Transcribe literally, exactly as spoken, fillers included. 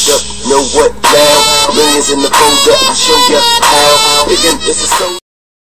up, know what now? Millions in the folder, I'll show ya how. Nigga, it's a so